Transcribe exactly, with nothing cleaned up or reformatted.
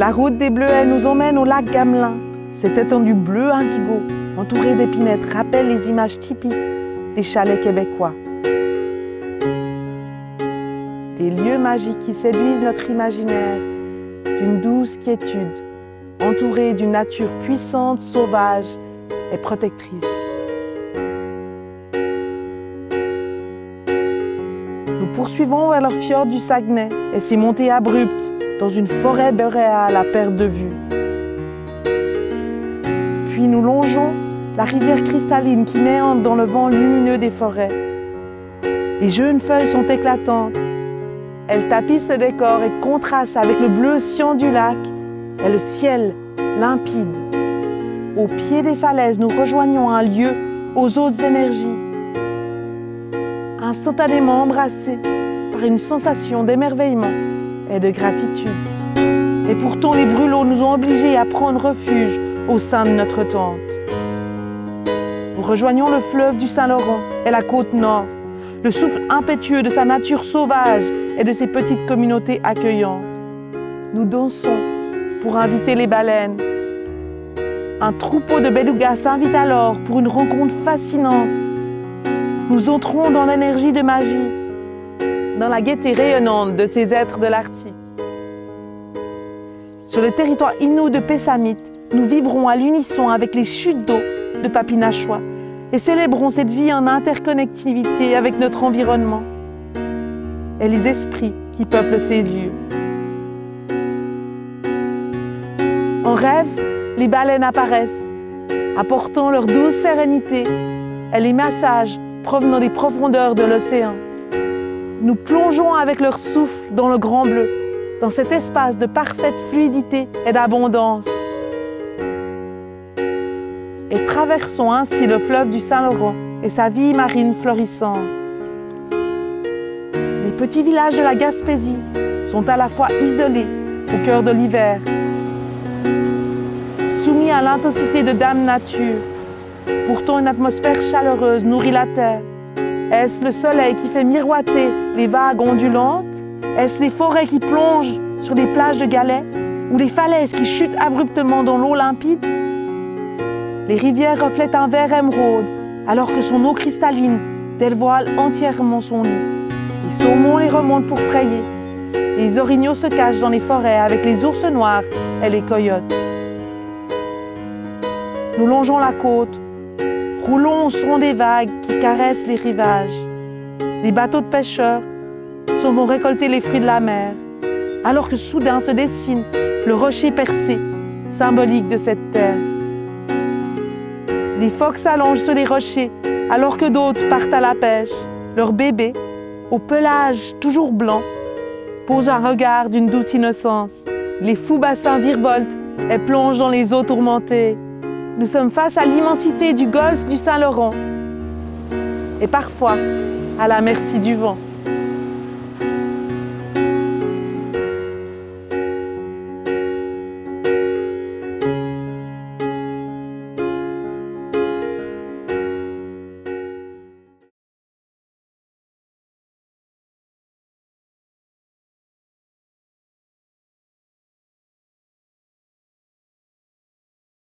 La route des Bleuets nous emmène au lac Gamelin. Cette étendue bleue indigo, entourée d'épinettes, rappelle les images typiques des chalets québécois. Des lieux magiques qui séduisent notre imaginaire, d'une douce quiétude, entourée d'une nature puissante, sauvage et protectrice. Nous poursuivons vers le fjord du Saguenay et ses montées abruptes dans une forêt boréale à perte de vue. Puis nous longeons la rivière cristalline qui méandre dans le vent lumineux des forêts. Les jeunes feuilles sont éclatantes. Elles tapissent le décor et contrastent avec le bleu cyan du lac et le ciel limpide. Au pied des falaises, nous rejoignons un lieu aux autres énergies. Instantanément embrassés par une sensation d'émerveillement et de gratitude. Et pourtant, les brûlots nous ont obligés à prendre refuge au sein de notre tente. Nous rejoignons le fleuve du Saint-Laurent et la côte nord, le souffle impétueux de sa nature sauvage et de ses petites communautés accueillantes. Nous dansons pour inviter les baleines. Un troupeau de belugas s'invite alors pour une rencontre fascinante. Nous entrons dans l'énergie de magie, dans la gaieté rayonnante de ces êtres de l'Arctique. Sur le territoire inou de Pessamit, nous vibrons à l'unisson avec les chutes d'eau de Papinachoua et célébrons cette vie en interconnectivité avec notre environnement et les esprits qui peuplent ces lieux. En rêve, les baleines apparaissent, apportant leur douce sérénité et les massages provenant des profondeurs de l'océan. Nous plongeons avec leur souffle dans le grand bleu, dans cet espace de parfaite fluidité et d'abondance. Et traversons ainsi le fleuve du Saint-Laurent et sa vie marine florissante. Les petits villages de la Gaspésie sont à la fois isolés au cœur de l'hiver, soumis à l'intensité de Dame Nature. Pourtant, une atmosphère chaleureuse nourrit la terre. Est-ce le soleil qui fait miroiter les vagues ondulantes? Est-ce les forêts qui plongent sur les plages de galets ou les falaises qui chutent abruptement dans l'eau limpide? Les rivières reflètent un vert émeraude alors que son eau cristalline dévoile entièrement son lit. Les saumons les remontent pour frayer. Les orignaux se cachent dans les forêts avec les ours noirs et les coyotes. Nous longeons la côte, roulons au son des vagues qui caressent les rivages. Les bateaux de pêcheurs s'en vont récolter les fruits de la mer, alors que soudain se dessine le rocher percé, symbolique de cette terre. Les phoques s'allongent sur les rochers, alors que d'autres partent à la pêche. Leurs bébés, au pelage toujours blanc, posent un regard d'une douce innocence. Les fous bassins virevoltent et plongent dans les eaux tourmentées. Nous sommes face à l'immensité du golfe du Saint-Laurent et parfois à la merci du vent.